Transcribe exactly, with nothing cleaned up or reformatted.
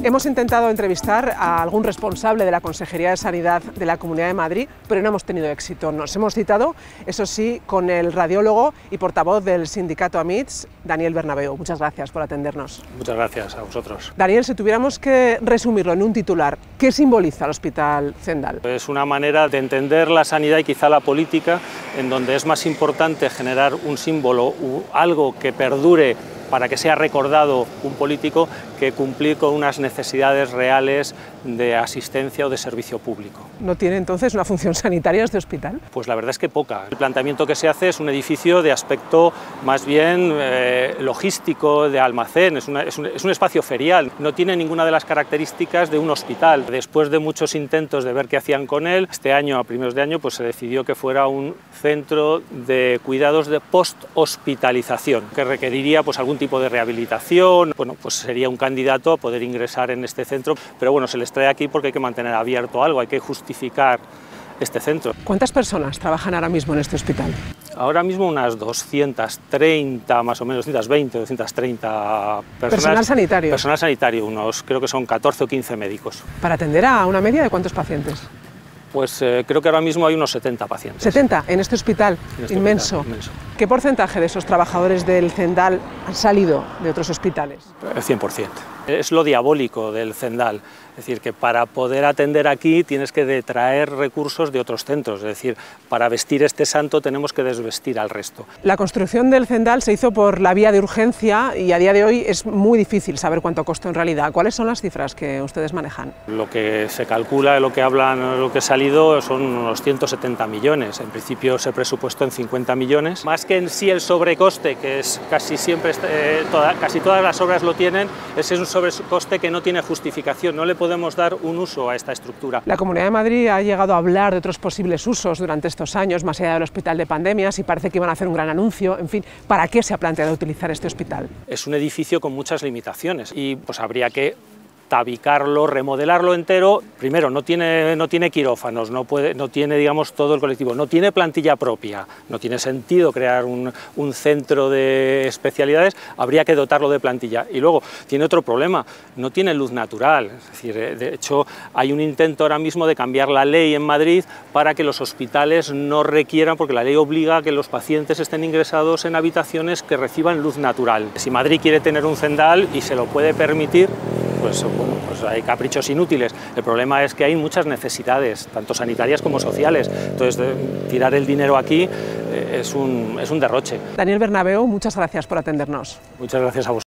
Hemos intentado entrevistar a algún responsable de la Consejería de Sanidad de la Comunidad de Madrid, pero no hemos tenido éxito. Nos hemos citado, eso sí, con el radiólogo y portavoz del sindicato AMITS, Daniel Bernabeu. Muchas gracias por atendernos. Muchas gracias a vosotros. Daniel, si tuviéramos que resumirlo en un titular, ¿qué simboliza el Hospital Zendal? Es una manera de entender la sanidad y quizá la política, en donde es más importante generar un símbolo, algo que perdure para que sea recordado un político, que cumplir con unas necesidades reales de asistencia o de servicio público. ¿No tiene entonces una función sanitaria este hospital? Pues la verdad es que poca. El planteamiento que se hace es un edificio de aspecto más bien eh, logístico, de almacén, es, una, es, un, es un espacio ferial, no tiene ninguna de las características de un hospital. Después de muchos intentos de ver qué hacían con él, este año, a primeros de año, pues se decidió que fuera un centro de cuidados de post-hospitalización, que requeriría pues algún tipo de rehabilitación. Bueno, pues sería un candidato a poder ingresar en este centro, pero bueno, se les trae aquí porque hay que mantener abierto algo, hay que justificar este centro. ¿Cuántas personas trabajan ahora mismo en este hospital? Ahora mismo unas doscientas treinta, más o menos, doscientas veinte, doscientas treinta personas. ¿Personal sanitario? Personal sanitario, unos, creo que son catorce o quince médicos. ¿Para atender a una media de cuántos pacientes? Pues eh, creo que ahora mismo hay unos setenta pacientes. ¿setenta en este hospital? En este inmenso. hospital, inmenso. ¿Qué porcentaje de esos trabajadores del Zendal han salido de otros hospitales? El cien por cien. Es lo diabólico del Zendal, es decir, que para poder atender aquí tienes que detraer recursos de otros centros, es decir, para vestir este santo tenemos que desvestir al resto. La construcción del Zendal se hizo por la vía de urgencia y a día de hoy es muy difícil saber cuánto costó en realidad. ¿Cuáles son las cifras que ustedes manejan? Lo que se calcula, lo que hablan, lo que ha salido son unos ciento setenta millones, en principio se presupuestó en cincuenta millones, más que en sí el sobrecoste, que es casi siempre, eh, toda, casi todas las obras lo tienen, ese es un sobrecoste que no tiene justificación, no le podemos dar un uso a esta estructura. La Comunidad de Madrid ha llegado a hablar de otros posibles usos durante estos años, más allá del hospital de pandemias, y parece que iban a hacer un gran anuncio. En fin, ¿para qué se ha planteado utilizar este hospital? Es un edificio con muchas limitaciones y pues habría que tabicarlo, remodelarlo entero. Primero, no tiene, no tiene quirófanos, no, puede, no tiene, digamos, todo el colectivo, no tiene plantilla propia, no tiene sentido crear un, un centro de especialidades, habría que dotarlo de plantilla. Y luego, tiene otro problema, no tiene luz natural, es decir, de hecho, hay un intento ahora mismo de cambiar la ley en Madrid para que los hospitales no requieran, porque la ley obliga a que los pacientes estén ingresados en habitaciones que reciban luz natural. Si Madrid quiere tener un Zendal y se lo puede permitir, pues, bueno, pues hay caprichos inútiles. El problema es que hay muchas necesidades, tanto sanitarias como sociales. Entonces, de, tirar el dinero aquí eh, es, un, es un derroche. Daniel Bernabeu, muchas gracias por atendernos. Muchas gracias a vosotros.